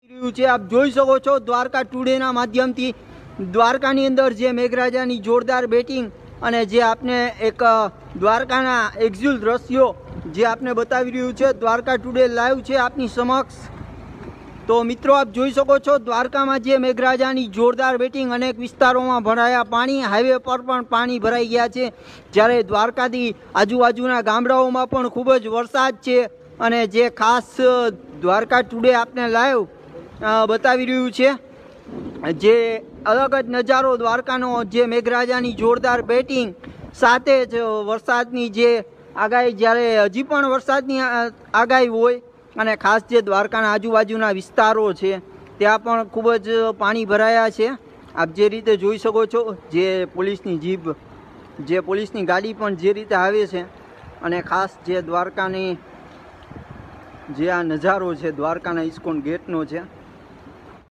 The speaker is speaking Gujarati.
आप જોઈ શકો છો દ્વારકા ટુડેના માધ્યમથી દ્વારકાની અંદર જે મેઘરાજાની જોરદાર બેટિંગ અને જે આપને એક દ્વારકાના એક્ઝ્યુઅલ દ્રશ્યો જે આપને બતાવી રહ્યું છે દ્વારકા ટુડે લાઈવ છે આપની સમક્ષ। તો મિત્રો આપ જોઈ શકો છો દ્વારકામાં જે મેઘરાજાની જોરદાર બેટિંગ અનેક વિસ્તારોમાં ભરાયા પાણી, હાઈવે પર પણ પાણી ભરાઈ ગયા છે, જ્યારે દ્વારકાથી આજુબાજુના ગામડાઓમાં પણ ખૂબ જ વરસાદ છે। અને જે ખાસ દ્વારકા ટુડે આપને લાઈવ बतावी रह्यु छे जे अलग ज नजारो द्वारकानो जे मेघराजानी जोरदार बेटिंग साथे ज वरसादनी जे आगाही ज्यारे हजी पण वरसादनी आगाही होय अने खास जे द्वारकाना आजुबाजुना विस्तारो छे त्यां पण खूब ज पाणी भराया छे। आप जे रीते जोई शको छो जे पोलीसनी जीप जे पोलीसनी गाड़ी पण जे रीते आवे छे अने खास जे द्वारकानी जे आ नजारो छे द्वारकाना इस्कोन गेटनो छे।